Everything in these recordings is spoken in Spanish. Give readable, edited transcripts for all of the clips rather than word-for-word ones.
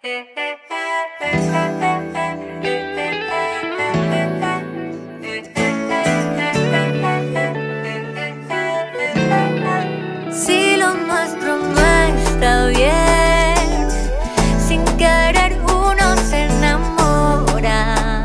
Si lo nuestro no está bien, sin querer uno se enamora.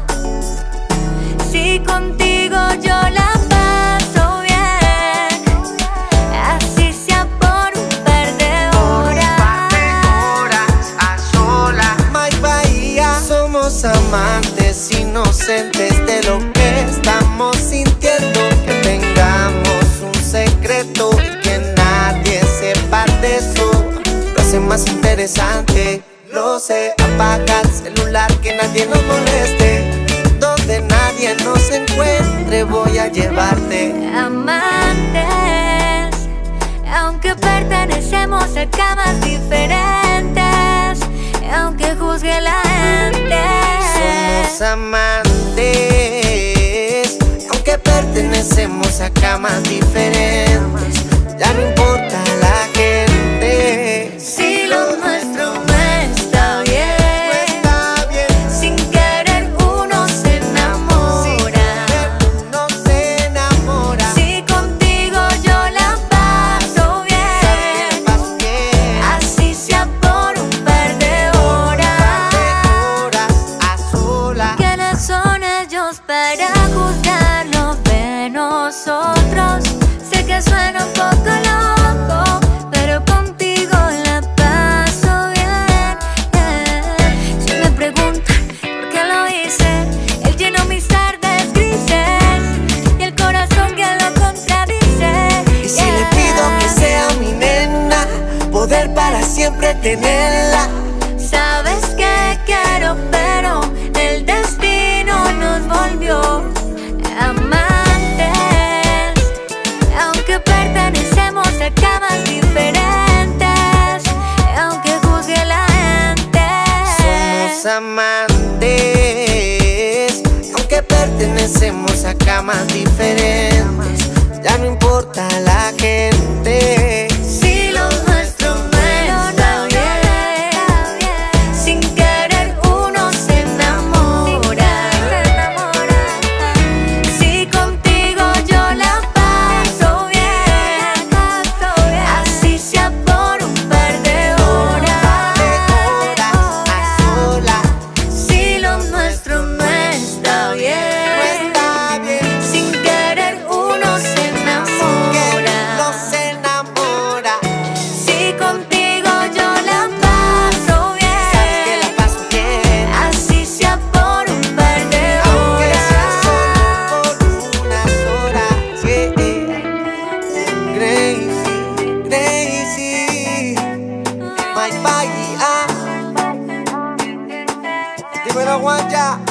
Si contigo yo la paso bien, así sea por un par de horas. A solas. My Bahía, somos amantes inocentes de lo que estamos sintiendo. Que tengamos un secreto y que nadie sepa de eso. Lo hace más interesante, lo sé. Apaga el celular, que nadie nos moleste. Donde nadie nos encuentre voy a llevarte. Amantes, aunque pertenecemos a camas diferentes, aunque juzgue la gente. Somos amantes, aunque pertenecemos a camas diferentes. Ya no importa la gente. Si lo nuestro no está bien, sin querer uno se enamora. Si contigo yo la paso bien, así sea por un par de horas. A solas. ¿Quiénes son ellos para juzgar lo de nosotros? Sé que suena un poco loco, pero contigo la paso bien. Si me preguntan por qué lo hice, él llenó mis tardes grises y el corazón que lo contradice. Y si le pido que sea mi nena, poder para siempre tenerla. Sabes que quiero, pero el destino nos volvió amantes, aunque pertenecemos a camas diferentes, aunque juzgue la gente. Somos amantes, aunque pertenecemos a camas diferentes. Ya no importa la gente. Si lo nuestro no está bien, sin querer uno se enamora. Si contigo yo la paso bien, así sea por un par de horas. A solas. Si lo nuestro no está bien, sin querer uno se No enamora. se enamora. Si contigo yo la paso Sabes que la bien, paso bien. así sea por un par de Aunque sea solo horas. por unas horas. Yeah. Crazy, crazy. My Bahía. Dímelo, Juanja.